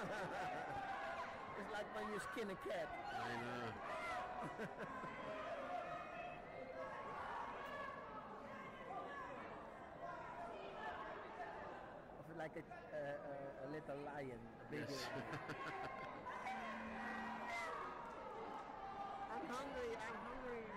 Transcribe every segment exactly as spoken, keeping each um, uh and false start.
It's like when you skin a cat. I know. Or like a, a, a, a little lion, a baby Yes. lion. I'm hungry, I'm hungry.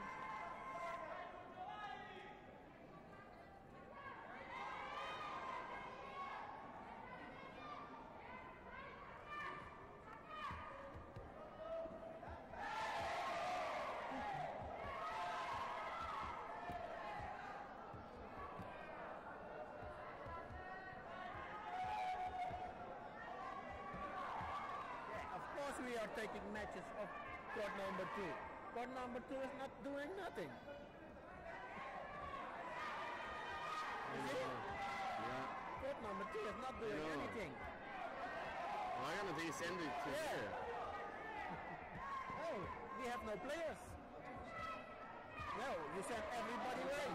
We are taking matches of court number two. Court number two is not doing nothing. You see? Yeah. Court number two is not doing anything. Why gonna they send it to Yeah. here? Oh, we have no players. No, you sent everybody away.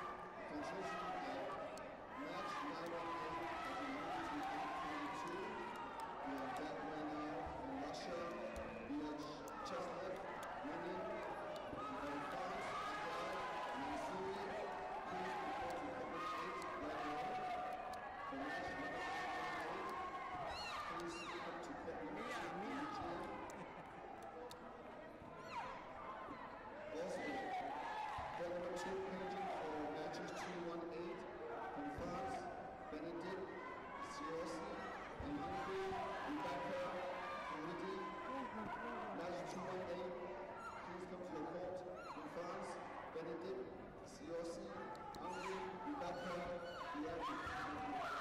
Benedict, C O C, Hungary, Rebecca, Bianchi.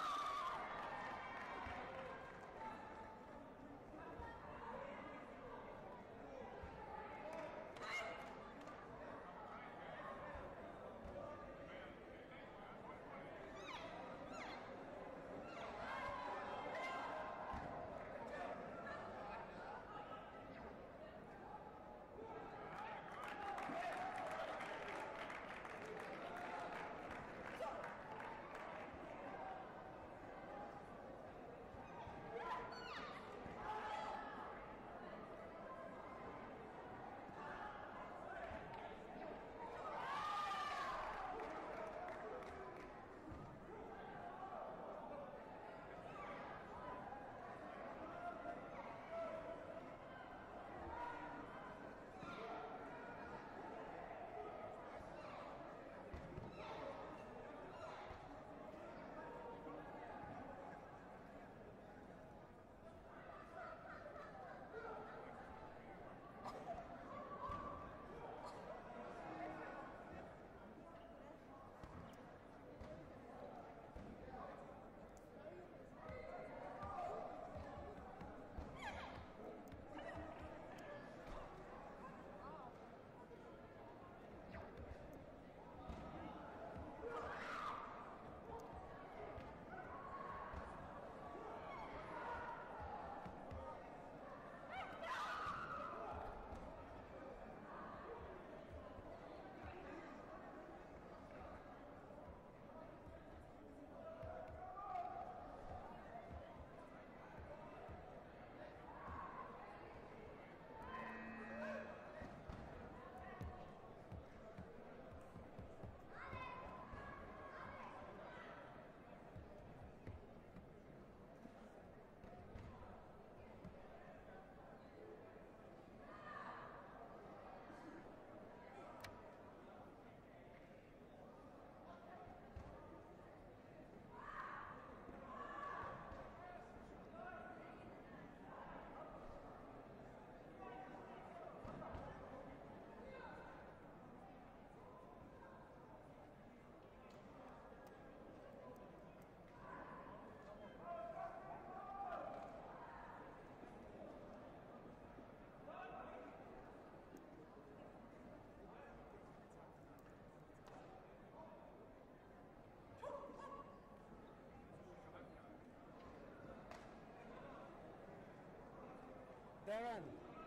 Darren,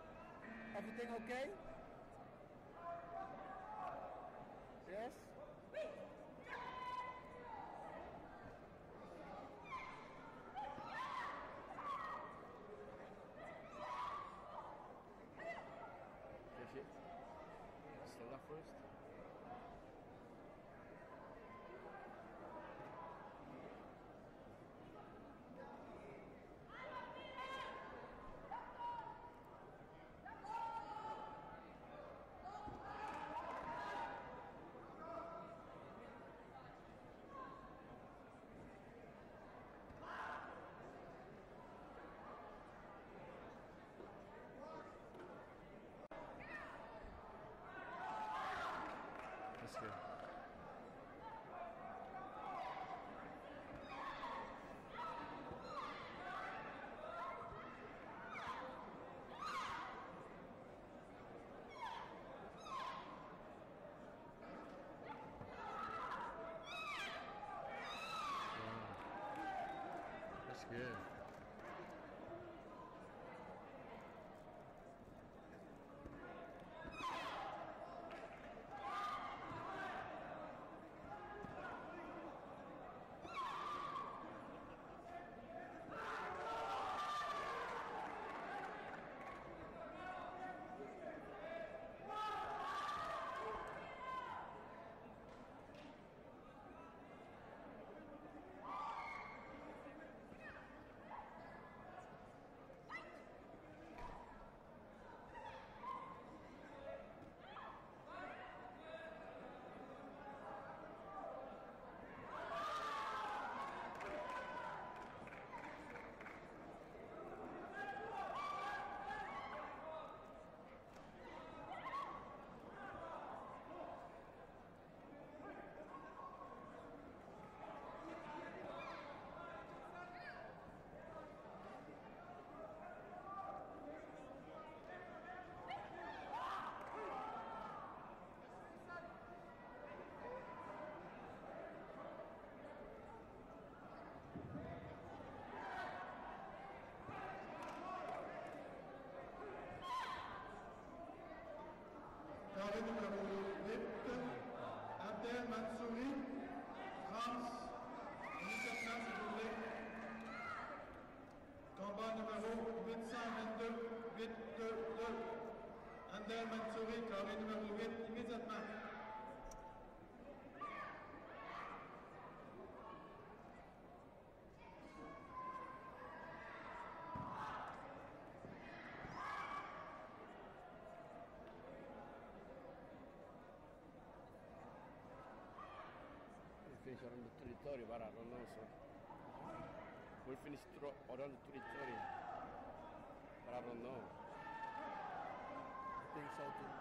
everything okay? Yes? first. That's good. Wow. That's good. Carré numéro huit, Abdel Mansouri, France, dix-sept ans, s'il vous plaît. Combat numéro huit cent vingt-deux, huit deux deux. Abdel Mansouri, carré numéro huit, immédiatement. Finish around the territory, but I don't know, so we'll finish thro- around the territory, but I don't know. I think so too.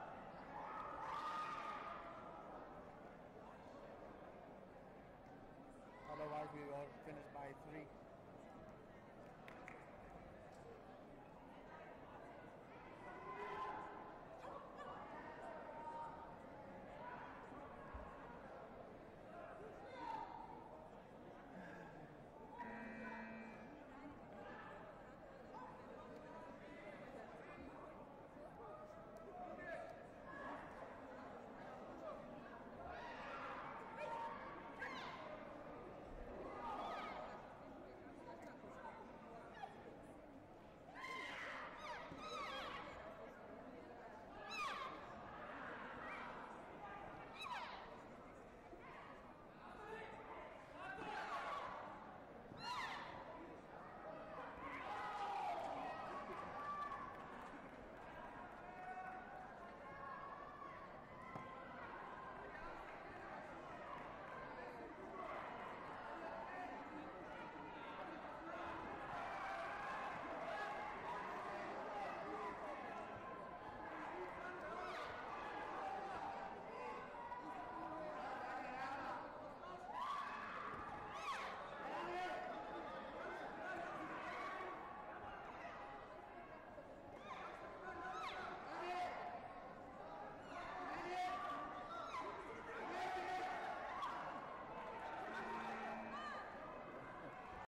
Otherwise, we will finish by three.